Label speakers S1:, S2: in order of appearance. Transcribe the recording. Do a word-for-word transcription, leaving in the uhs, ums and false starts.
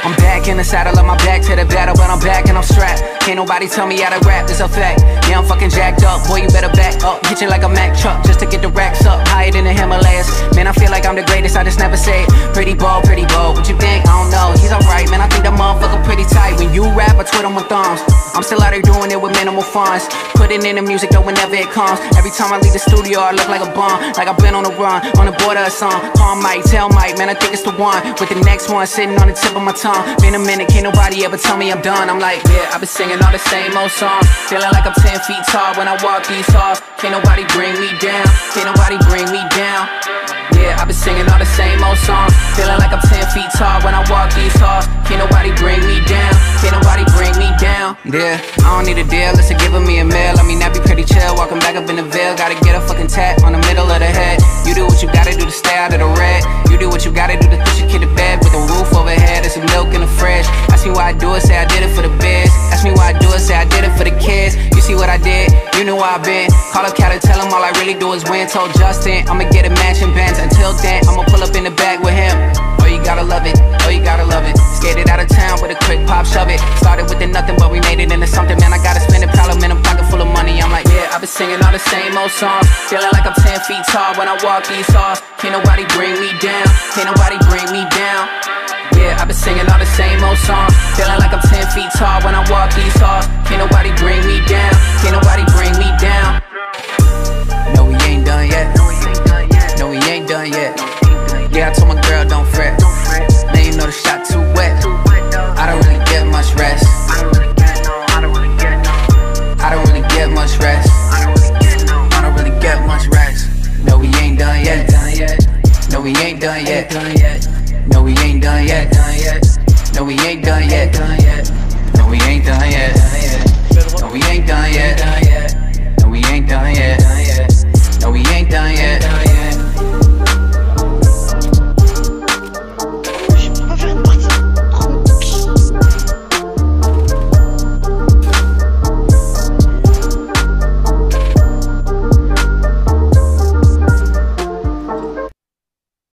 S1: I'm back in the saddle, on my back to the battle, but I'm back and I'm strapped. Can't nobody tell me how to rap, it's a fact. Yeah, I'm fucking jacked up, boy, you better back up. Hit you like a Mack truck, just to get the racks up. Higher than the Himalayas, man, I feel like I'm the greatest, I just never say it. Pretty bold, pretty bold, what you think? I don't know, he's alright, man, I think that motherfucker pretty tight. When you rap, I twit on my thumbs. I'm still out here doing it with minimal funds. Putting in the music though whenever it comes. Every time I leave the studio, I look like a bum. Like I've been on the run, on the border of some. Call Mike, tell Mike, man, I think it's the one. With the next one sitting on the tip of my tongue. Been a minute, can't nobody ever tell me I'm done. I'm like, yeah, I've been singing all the same old songs. Feeling like I'm ten feet tall when I walk these halls. Can't nobody bring me down, can't nobody bring me down. Yeah, I've been singing all the same old songs. Feeling like I'm ten feet tall when I walk these halls. Can't nobody bring me down, can't nobody bring me down. Yeah, I don't need a deal, unless they're giving me a mail. I mean, that be pretty chill, walking back up in the Ville. Gotta get a fucking tap on the middle of the head. You do what you gotta do to stay out of the red. You do what you gotta do to put your kid to bed. With a roof overhead and some milk in the fridge. Ask me why I do it, say I did it for the biz. Ask me why I do it, say I did it for the kids. You see what I did, you know where I've been. Call up Cal and tell him all I really do is win. Told Justin, I'ma get a mansion Benz. Until then, I'ma pull up in the back with him. Oh, you gotta love it, oh, you gotta love it. Skated out of town with a quick pop, shove it. Started with the nothing, but we made it into something. Man, I gotta spend it, problem in a pocket full of money. I'm like, yeah, I've been singing all the same old songs. Feeling like I'm ten feet tall when I walk these halls. Can't nobody bring me down, can't nobody bring me down. Yeah, I've been singing all the same old songs. Feeling like I'm ten feet tall when I walk these halls. Can't nobody bring me down, can't nobody bring me down. No, we ain't done yet. No, we ain't done yet. No, we ain't done yet. Yeah, I told my girl don't fret. Now you know the shot too wet. I don't really get much rest. I don't really get no. I don't really get no. I don't really get much rest. I don't really get no. I don't really get much rest. No, we ain't done yet. No, we ain't done yet. No, we ain't done yet. No, we ain't done yet. No, we ain't done yet. No, we ain't done yet.